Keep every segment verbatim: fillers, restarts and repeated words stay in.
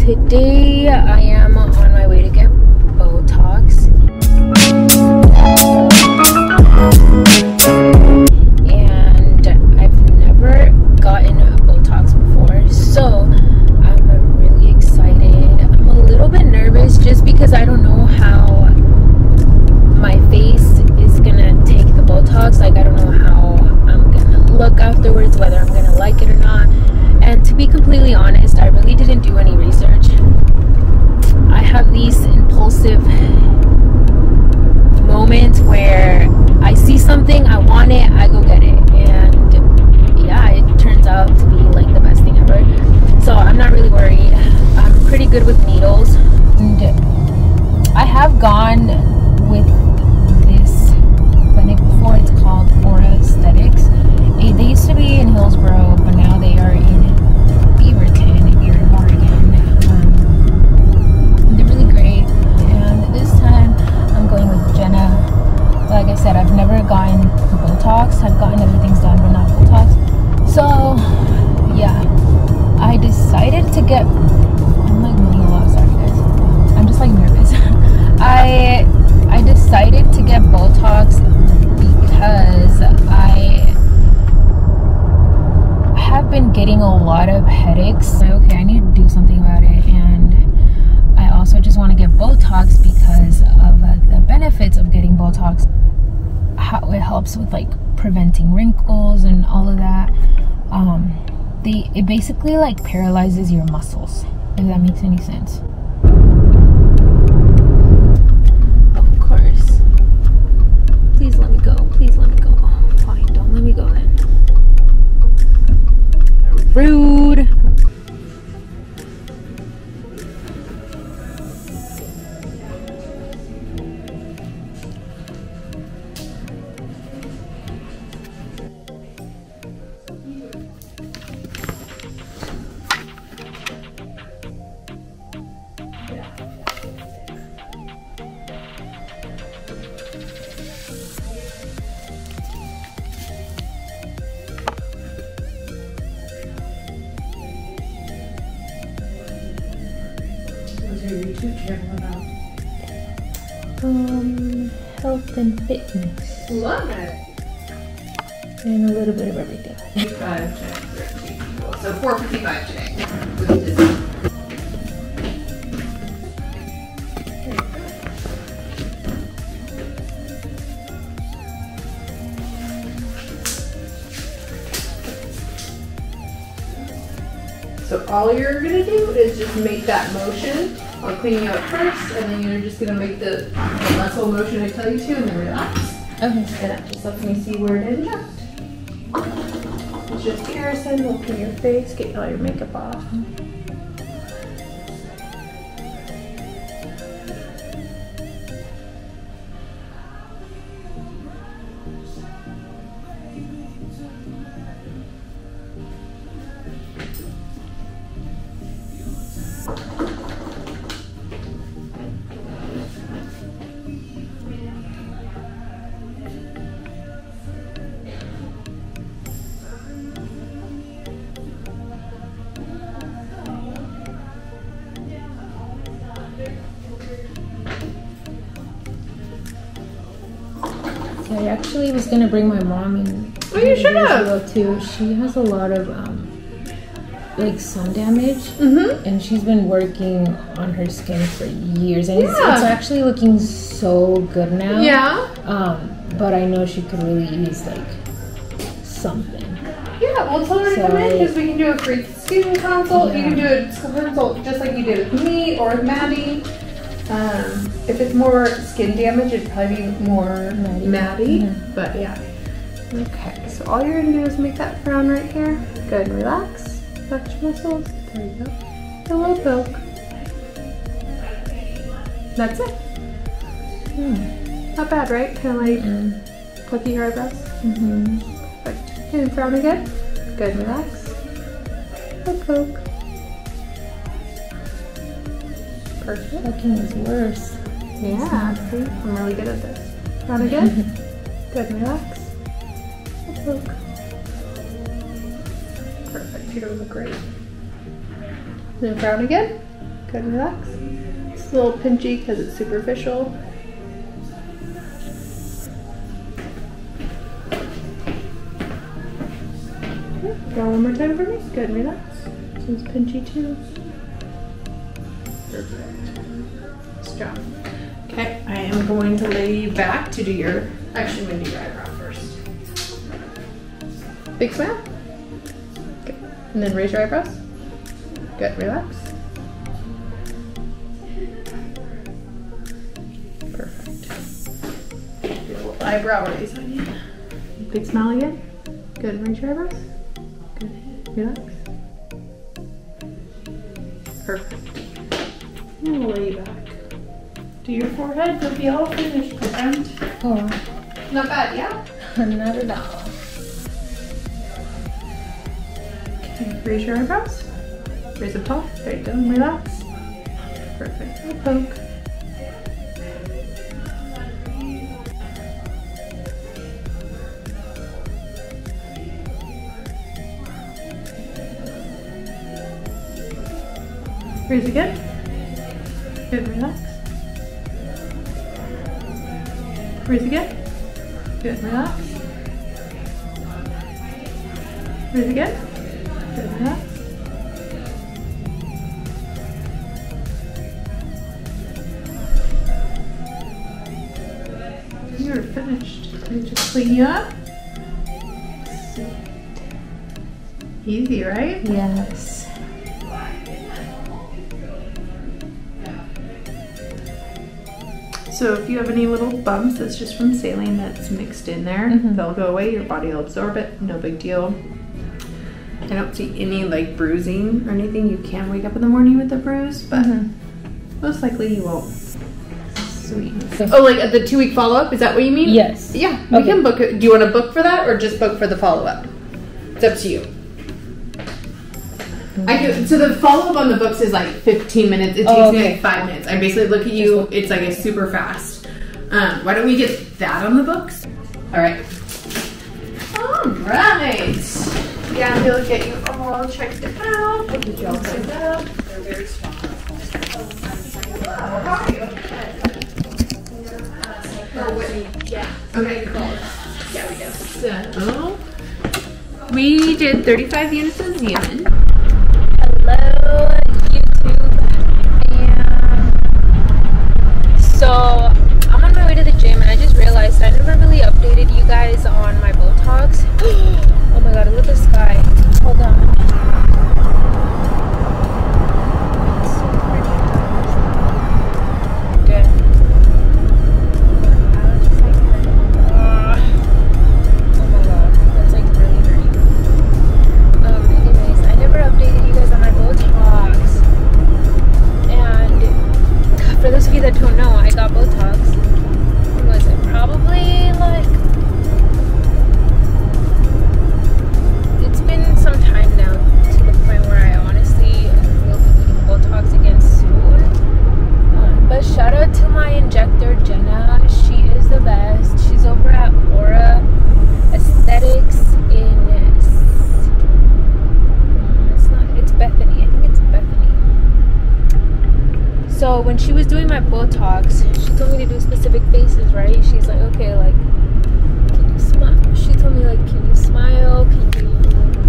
Today I am on my way to get Botox. And I've never gotten Botox before, so I'm really excited. I'm a little bit nervous just because I don't know how my face is gonna take the Botox. Like, I don't know how I'm gonna look afterwards, whether I'm gonna like it or not. And to be completely honest, I really didn't do any research. I have these impulsive moments where I see something, I want it, I go get it. And yeah, it turns out to be like the best thing ever. So I'm not really worried. I'm pretty good with needles. And I have gone with this clinic before. It's called Aura Aesthetics. They used to be in Hillsborough, but now they are in Beaverton here in Oregon. Um, they're really great. And this time I'm going with Jenna. Like I said, I've never gotten Botox. I've gotten other things done, but not Botox. So yeah, I decided to get, I'm like moving a lot, sorry guys. I'm just like nervous. I I decided to get Botox because I have been getting a lot of headaches. Okay, I need to do something about it, and I also just want to get Botox because of uh, the benefits of getting Botox. How it helps with like preventing wrinkles and all of that. Um, they it basically like paralyzes your muscles, if that makes any sense. Of course. Please let me go. Please let me go. Fine, don't let me go then. Rude. Your YouTube channel about? Um, health and fitness. Love it. And a little bit of everything. fifty-five times thirteen people. So four fifty-five today. With this. So all you're gonna do is just make that motion. I'll clean you up first, and then you're just gonna make the, the muscle motion I tell you to, and then relax. Okay. And that just lets me see where it is at. It's just Garrison. We'll clean your face, get all your makeup off. I actually was gonna bring my mom in. Oh, you should have. Too. She has a lot of um, like sun damage, Mm-hmm. and she's been working on her skin for years, and it's, Yeah. it's actually looking so good now. Yeah. Um, but I know she could really use like something. Yeah, well, tell her to So come in I- because we can do a free skin consult. You Yeah. can do a skin consult just like you did with me or with Maddie. Um, if it's more skin damage, it'd probably be more Maddie. Maddie. Mhm. But yeah. Okay, so all you're gonna do is make that frown right here. Good, and relax. Relax your muscles. There you go. Hello, poke. That's it. Hmm. Not bad, right? Kind of like Mm. plucking your eyebrows. Mm-hmm. Perfect. And frown again. Good, and relax. Hello, poke. Perfect. Fucking is worse. Yeah, see, I'm really good at this. Frown again. Good, and relax. Look. Perfect, you're doing great. Then frown again. Good, relax. It's a little pinchy because it's superficial. Go one more time for me. Good, relax. This one's pinchy too. Perfect. Strong. Okay, I am going to lay you back to do your, actually I'm going to do your eyebrow first. Big smile. Good. And then raise your eyebrows. Good, relax. Perfect. Do a little eyebrow raise on you. Big smile again. Good, and raise your eyebrows. Good, relax. Perfect. And we'll lay you back. Do your forehead, you'll be all finished, my friend. Oh, Not bad, yeah? not at all. Okay, raise your eyebrows. Raise them tall. There you go, and relax. Perfect. I'll poke. Raise again. Good, relax. Raise again. Good, relax. Raise again. Good, relax. You're finished. Let me just clean you up. Sweet. Easy, right? Yes. So if you have any little bumps, that's just from saline that's mixed in there. Mm-hmm. They'll go away, your body will absorb it, no big deal. I don't see any like bruising or anything. You can wake up in the morning with a bruise, but Mm-hmm. most likely you won't. Sweet. Oh, like at the two week follow up? Is that what you mean? Yes. Yeah, we Okay. can book it. Do you want to book for that or just book for the follow up? It's up to you. I can, so the follow up on the books is like fifteen minutes. It takes Oh, me okay. like five minutes. I basically look at you. It's like a super fast. Um, why don't we get that on the books? All right. All right. Yeah, we'll get you all checked out. We'll get you all checked out. They're very strong. Wow, how are you? Oh, wait. Yeah. Okay, cool. Yeah, we go. So we did thirty-five units of Xeon. Hello, YouTube. And so I'm on my way to the gym, and I just realized I never really updated you guys on my Botox. Oh my god, look at the sky. Hold on. It's so pretty. Okay. I was just like, uh, oh my god, that's like really hurting. Um, anyways, I never updated you guys on my Botox. And for those of you that don't know, I got Botox. When was it? Probably like, it's been some time now to the point where I honestly will be needing Botox again soon. Um, but shout out to my injector, Jenna. She is the best. She's over at Aura Aesthetics in It's Bethany. I think it's Bethany. So when she was doing my Botox, she told me to do specific faces, right? She's like, okay, like, can you smile? She told me, like, can you smile? Can you,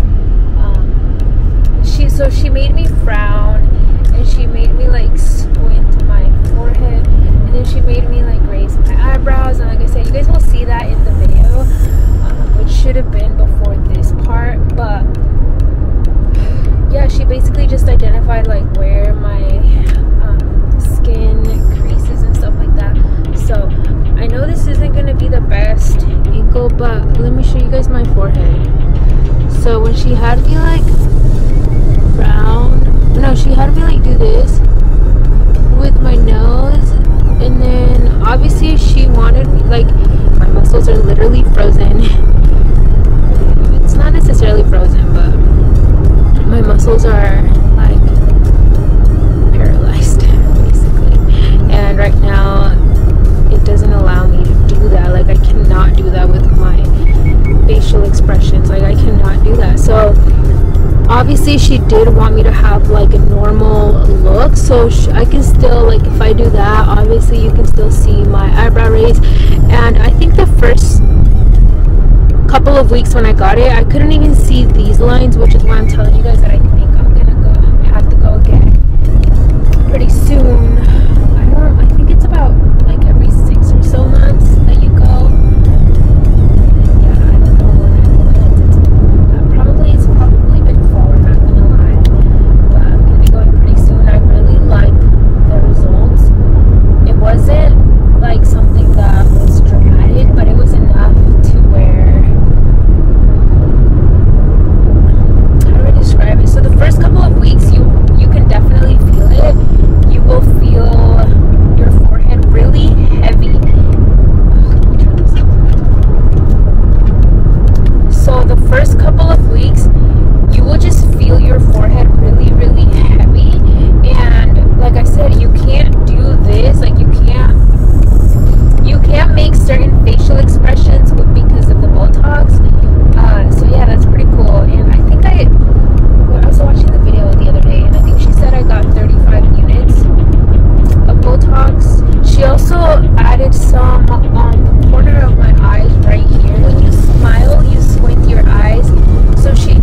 um, she, so she made me frown, and she made me, like, squint my forehead, and then she made me, like, raise my eyebrows, and like I said, you guys will see that in the video, um, which should have been before this part, but yeah, she basically just identified like where my um, skin creases and stuff like that. So I know this isn't gonna be the best angle, but let me show you guys my forehead. So when she had me like frown, no, she had me like do this with my nose, and then obviously she wanted me, like, my muscles are literally frozen. It's not necessarily frozen, but my muscles are like paralyzed basically, and right now it doesn't allow me to do that. Like, I cannot do that with my facial expressions. Like, I cannot do that. So obviously she did want me to have like a normal look, so sh I can still, like, if I do that, obviously you can still see my eyebrow raise. And I think the first couple of weeks when I got it, I couldn't even see these lines, which is why I'm telling you guys that I think I'm gonna go have to go again pretty soon. I don't I think it's about like every six or so months that you go. Yeah, I don't know when I went. Probably it's probably been fall, I'm not gonna lie, but I'm gonna be going pretty soon. I really like the results. It wasn't like something that was dramatic, but it was enough to where, how do I describe it? So the first couple of weeks, you you can definitely feel it. You will feel your forehead really heavy. So the first couple of weeks, you will just feel your forehead really, really heavy. And like I said, you can't do this. Like you can't, you can't make certain facial expressions with, because of the Botox. Uh, so yeah, that's pretty cool. And I think I, I was watching the video the other day, and I think she said I got thirty-five units of Botox. She also added some on the corner of my eyes right here. When you smile, you squint your eyes. So she